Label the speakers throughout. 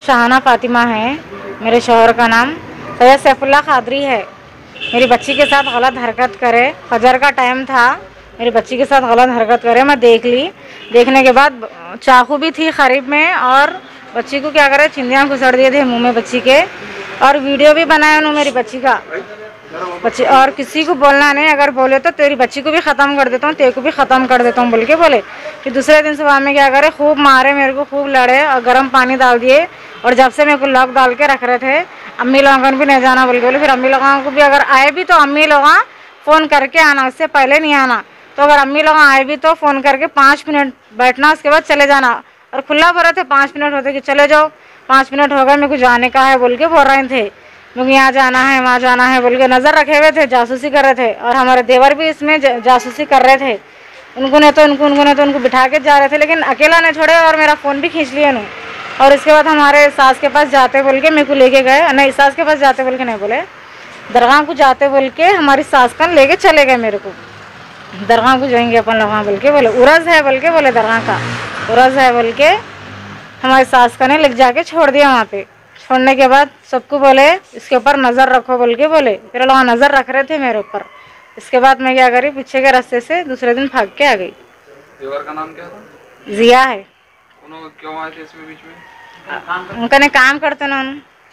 Speaker 1: शाहाना फातिमा है, मेरे शौहर का नाम सैयद सैफुल्लाह कादरी है। मेरी बच्ची के साथ गलत हरकत करे, फजर का टाइम था, मेरी बच्ची के साथ गलत हरकत करे, मैं देख ली। देखने के बाद चाकू भी थी करीब में और बच्ची को क्या करे, चिंदियाँ घुसड़ दिए थे मुंह में बच्ची के, और वीडियो भी बनाया उन्होंने मेरी बच्ची का। बच्ची और किसी को बोलना नहीं, अगर बोले तो तेरी बच्ची को भी ख़त्म कर देता हूँ, तेरे को भी ख़त्म कर देता हूँ बोल के बोले। फिर दूसरे दिन सुबह में क्या करे, खूब मारे मेरे को, खूब लड़े और गर्म पानी डाल दिए। और जब से मेरे को लॉक डाल के रख रहे थे, अम्मी लोगों को भी नहीं जाना बोल के बोले। फिर अम्मी लोगों को भी अगर आए भी तो अम्मी लोग फ़ोन करके आना, उससे पहले नहीं आना। तो अगर अम्मी लोग आए भी तो फ़ोन करके 5 मिनट बैठना, उसके बाद चले जाना। और खुला बोल रहे थे 5 मिनट होते कि चले जाओ, 5 मिनट हो गए, मेरे को जाने का है बोल के बोल रहे थे। लोग यहाँ जाना है वहाँ जाना है बोल के नज़र रखे हुए थे, जासूसी कर रहे थे। और हमारे देवर भी इसमें जासूसी कर रहे थे। उनको ने तो उनको बिठा के जा रहे थे, लेकिन अकेला नहीं छोड़े और मेरा फ़ोन भी खींच लिया उन्होंने। और इसके बाद हमारे सास के पास जाते बोल के मेरे को लेके गए, नहीं सास के पास जाते बोल के नहीं बोले, दरगाह को जाते बोल के हमारी सास का लेके चले गए मेरे को। दरगाह को जाएंगे अपन लोग बोल के बोले, उरस है बोल के बोले, दरगाह का उरस है बोल के हमारी सास का ने लेके जाके छोड़ दिया। वहाँ पे छोड़ने के बाद सबको बोले इसके ऊपर नज़र रखो बोल के बोले। फिर लोग नज़र रख रहे थे मेरे ऊपर। इसके बाद मैं क्या करी, पीछे के रास्ते से दूसरे दिन भाग के आ गई।
Speaker 2: देवर का नाम क्या था?
Speaker 1: जिया है।
Speaker 2: क्यों आए थे इसमें बीच में?
Speaker 1: उनका ने काम करते ना,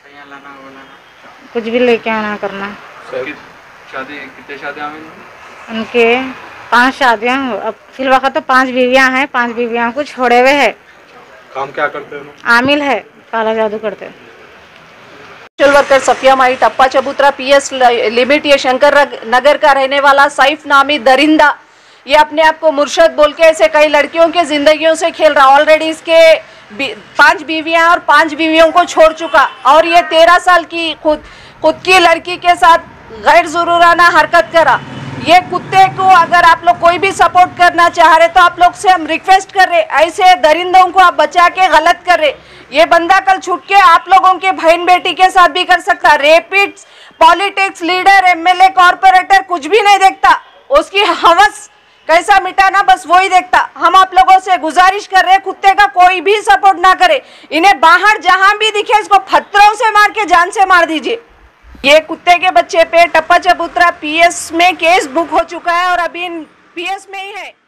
Speaker 1: कुछ भी लेके आना करना।
Speaker 2: शादी कितने शादियाँ हुई
Speaker 1: उनके? 5 शादियाँ। अब फिल वक्त तो 5 बीवियाँ हैं, 5 बीवियाँ को छोड़े हुए है।
Speaker 2: काम क्या करते हैं?
Speaker 1: आमिल है, काला जादू करते हैं।
Speaker 3: सोशल वर्कर सफिया माई टप्पा चबूतरा PS लिमिट ये शंकर नगर का रहने वाला सैफ नामी दरिंदा, ये अपने आप को मुर्शद बोल के ऐसे कई लड़कियों के जिंदगियों से खेल रहा। ऑलरेडी इसके 5 बीवियां और 5 बीवियों को छोड़ चुका, और ये 13 साल की खुद की लड़की के साथ गैर ज़रूराना हरकत करा। ये कुत्ते को अगर आप लोग कोई भी सपोर्ट करना चाह रहे तो आप लोग से हम रिक्वेस्ट कर रहे, ऐसे दरिंदों को आप बचा के गलत कर रहे। ये बंदा कल छूट के आप लोगों के बहन बेटी के साथ भी कर सकता। रेपिड्स, पॉलिटिक्स, लीडर, MLA, कॉर्पोरेटर कुछ भी नहीं देखता, उसकी हवस कैसा मिटाना बस वही देखता। हम आप लोगों से गुजारिश कर रहे, कुत्ते का कोई भी सपोर्ट ना करे। इन्हें बाहर जहां भी दिखे इसको पत्थरों से मार के जान से मार दीजिए। ये कुत्ते के बच्चे पे टप्पा चबूतरा PS में केस बुक हो चुका है और अभी PS में ही है।